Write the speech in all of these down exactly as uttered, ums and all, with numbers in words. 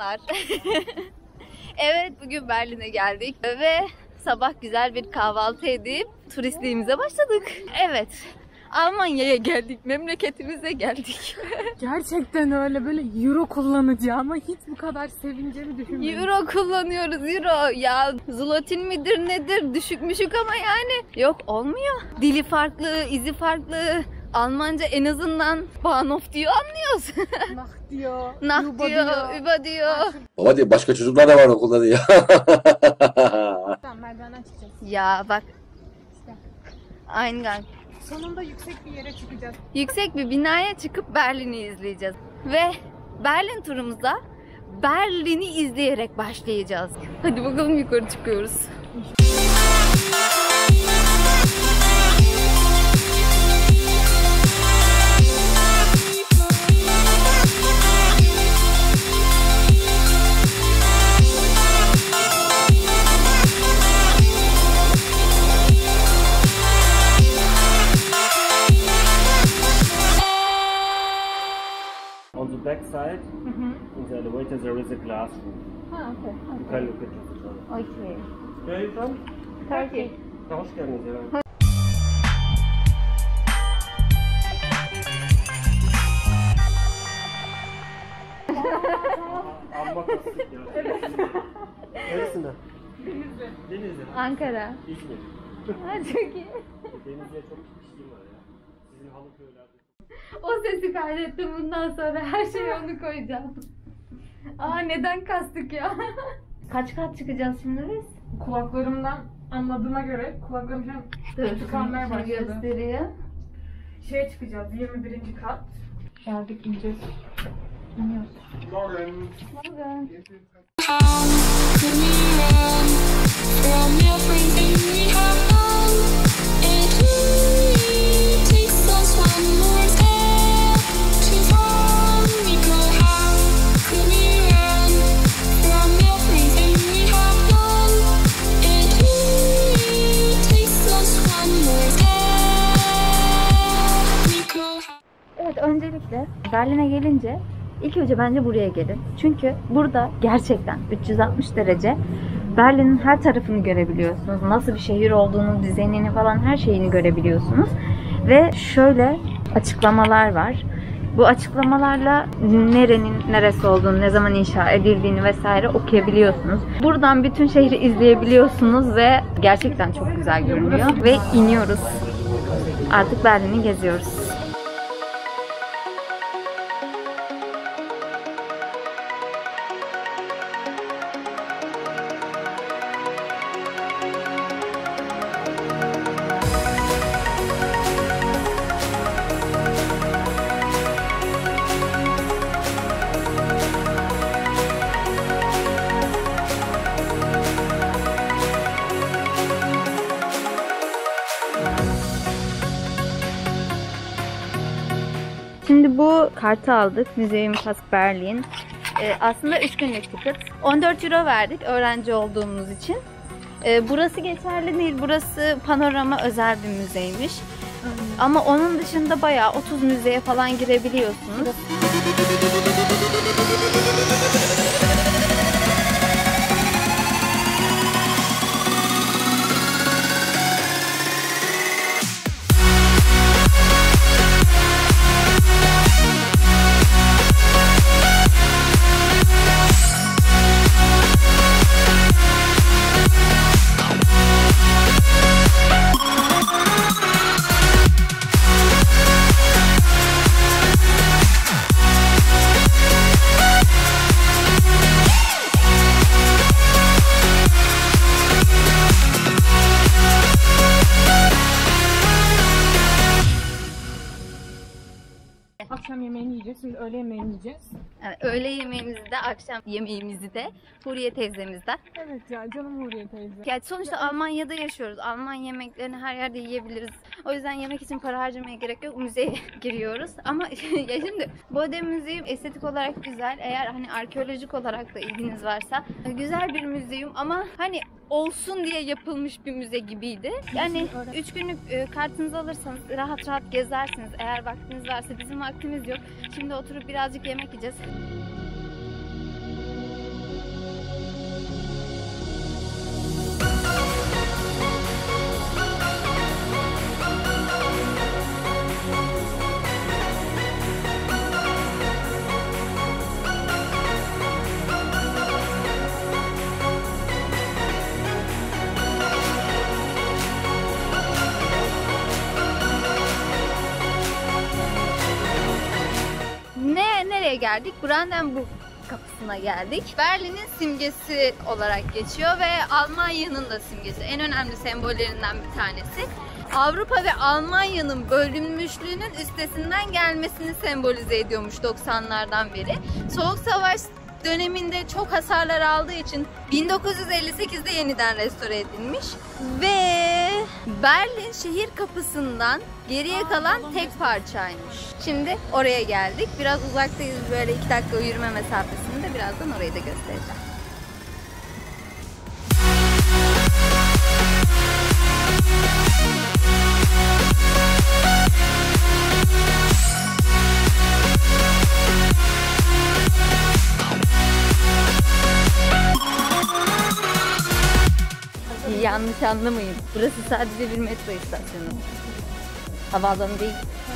Selamlar. Evet, bugün Berlin'e geldik ve sabah güzel bir kahvaltı edip turistliğimize başladık. Evet, Almanya'ya geldik, memleketimize geldik. Gerçekten öyle, böyle euro kullanacağıma hiç bu kadar sevineceğimi düşünmedim. Euro kullanıyoruz, euro. Ya zlotin midir nedir, düşük müşük ama yani yok, olmuyor. Dili farklı, izi farklı. Almanca en azından Bahnhof diyor, anlıyoruz. Nah diyor, Nah Uba diyor, diyor. Uba diyor. Baba diyor, başka çocuklar da var okulda diyor. Tamam, merdivenden çıkacağız. Ya bak. İşte. Aynen. Sonunda yüksek bir yere çıkacağız. Yüksek bir binaya çıkıp Berlin'i izleyeceğiz. Ve Berlin turumuza Berlin'i izleyerek başlayacağız. Hadi bakalım, yukarı çıkıyoruz. On the back side, Mm-hmm. in the elevator, there is a glass room. Ha, okay. You can look at it. Okay. Where are you from? Turkey. Ha, hoş geldiniz ya. Amma kastık ya. Neresinde? Denizli. Denizli. Ankara. İzmir. Ha, çok iyi. Denizli'ye çok kişi var ya. Sizin halı köylerde. O sesi kaydettim, bundan sonra her şeye onu koyacağım. Aa, neden kastık ya? Kaç kat çıkacağız şimdi biz? Kulaklarımdan anladığıma göre kulaklarım şu an Dur, tıkanmaya şunu başladı. göstereyim. Şeye çıkacağız, yirmi birinci kat. Geldik, ineceğiz. İniyoruz. Morgen. Morgen. Could we run from everything we have done? It only takes us one more step to fall. We go how could we run from everything we have done? It only takes us one more step. We go how. Evet, öncelikle Berlin'e gelince ilk önce bence buraya gelin. Çünkü burada gerçekten üç yüz altmış derece Berlin'in her tarafını görebiliyorsunuz. Nasıl bir şehir olduğunu, dizaynını falan, her şeyini görebiliyorsunuz. Ve şöyle açıklamalar var. Bu açıklamalarla nerenin neresi olduğunu, ne zaman inşa edildiğini vesaire okuyabiliyorsunuz. Buradan bütün şehri izleyebiliyorsunuz ve gerçekten çok güzel görünüyor. Ve iniyoruz. Artık Berlin'i geziyoruz. Şimdi bu kartı aldık. Museum Pass Berlin. Ee, aslında üç günlük ticket. on dört euro verdik öğrenci olduğumuz için. Ee, burası geçerli değil. Burası panorama özel bir müzeymiş. Hmm. Ama onun dışında bayağı otuz müzeye falan girebiliyorsunuz. Akşam yemeğini yiyeceğiz, şimdi öğle yemeğini yiyeceğiz. Yani öğle yemeğimizi de, akşam yemeğimizi de Huriye teyzemizden. Evet ya, canım Huriye teyze. Yani sonuçta Almanya'da yaşıyoruz. Alman yemeklerini her yerde yiyebiliriz. O yüzden yemek için para harcamaya gerek yok. Müzeye giriyoruz. Ama ya şimdi Bode Müzeyum estetik olarak güzel. Eğer hani arkeolojik olarak da ilginiz varsa güzel bir müzeyum ama hani olsun diye yapılmış bir müze gibiydi. Yani üç günlük e, kartınızı alırsanız rahat rahat gezersiniz. Eğer vaktiniz varsa, bizim vaktimiz yok. Şimdi oturup birazcık yemek yiyeceğiz. geldik. Brandenburg kapısına geldik. Berlin'in simgesi olarak geçiyor ve Almanya'nın da simgesi. En önemli sembollerinden bir tanesi. Avrupa ve Almanya'nın bölünmüşlüğünün üstesinden gelmesini sembolize ediyormuş doksanlardan beri. Soğuk Savaş döneminde çok hasarlar aldığı için bin dokuz yüz elli sekizde yeniden restore edilmiş ve Berlin şehir kapısından geriye kalan tek parçaymış. Şimdi oraya geldik. Biraz uzaktayız, böyle iki dakika yürüme mesafesinde. Birazdan orayı da göstereceğim. Yanlış anlamayın. Burası sadece bir metro istasyonu. Havaalanı değil.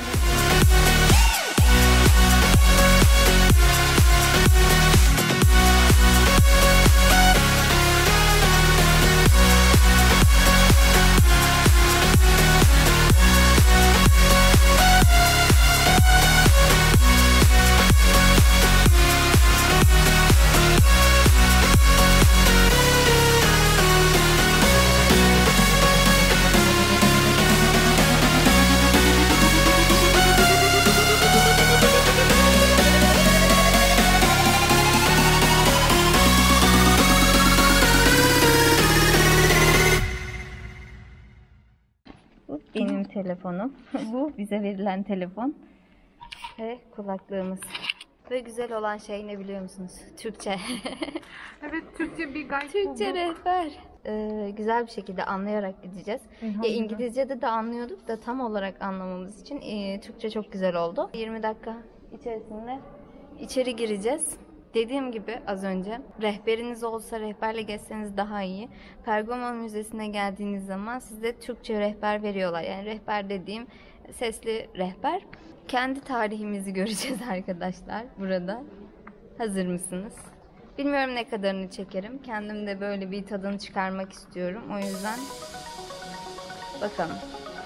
Bu benim telefonum. Bu bize verilen telefon. Ve kulaklığımız. Ve güzel olan şey ne biliyor musunuz? Türkçe. Evet, Türkçe bir guide Türkçe bulduk. rehber. Ee, güzel bir şekilde anlayarak gideceğiz. Ya İngilizce'de de anlıyorduk da tam olarak anlamamız için e, Türkçe çok güzel oldu. yirmi dakika içerisinde içeri gireceğiz. Dediğim gibi az önce rehberiniz olsa rehberle gezseniz daha iyi. Pergamon Müzesi'ne geldiğiniz zaman size Türkçe rehber veriyorlar. Yani rehber dediğim sesli rehber. Kendi tarihimizi göreceğiz arkadaşlar burada. Hazır mısınız? Bilmiyorum ne kadarını çekerim. Kendim de böyle bir tadını çıkarmak istiyorum. O yüzden bakalım.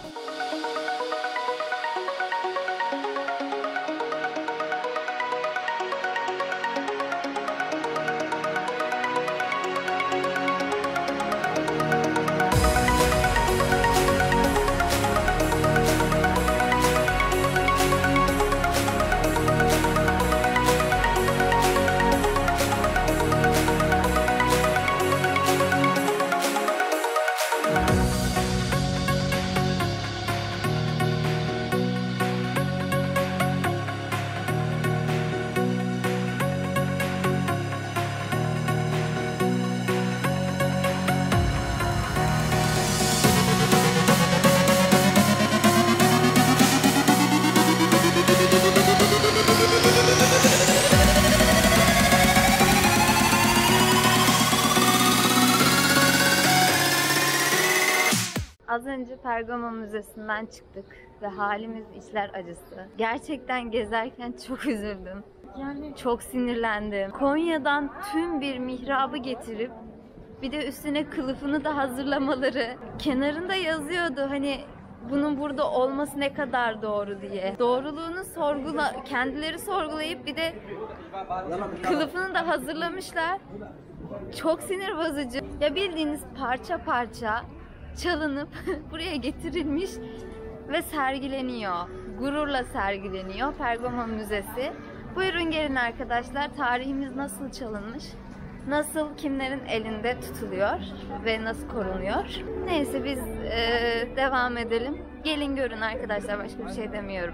Az önce Pergamon Müzesi'nden çıktık ve halimiz içler acısı. Gerçekten gezerken çok üzüldüm. Yani Çok sinirlendim. Konya'dan tüm bir mihrabı getirip bir de üstüne kılıfını da hazırlamaları. Kenarında yazıyordu hani bunun burada olması ne kadar doğru diye. Doğruluğunu sorgula, kendileri sorgulayıp bir de kılıfını da hazırlamışlar. Çok sinir bozucu. Ya bildiğiniz parça parça çalınıp buraya getirilmiş ve sergileniyor. Gururla sergileniyor Pergamon Müzesi. Buyurun gelin arkadaşlar, tarihimiz nasıl çalınmış, nasıl kimlerin elinde tutuluyor ve nasıl korunuyor. Neyse biz e, devam edelim. Gelin görün arkadaşlar, başka bir şey demiyorum.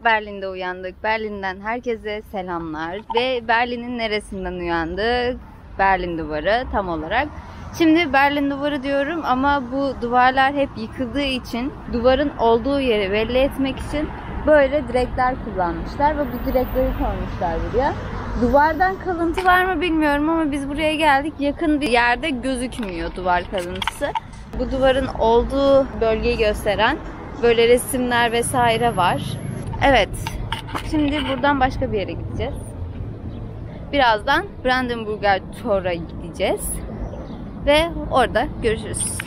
Berlin'de uyandık. Berlin'den herkese selamlar. Ve Berlin'in neresinden uyandık? Berlin Duvarı tam olarak. Şimdi Berlin Duvarı diyorum ama bu duvarlar hep yıkıldığı için duvarın olduğu yeri belli etmek için böyle direkler kullanmışlar ve bu direkleri koymuşlar buraya. Duvardan kalıntı var mı bilmiyorum ama biz buraya geldik. Yakın bir yerde gözükmüyor duvar kalıntısı. Bu duvarın olduğu bölgeyi gösteren böyle resimler vesaire var. Evet. Şimdi buradan başka bir yere gideceğiz. Birazdan Brandenburger Tor'a gideceğiz. Ve orada görüşürüz.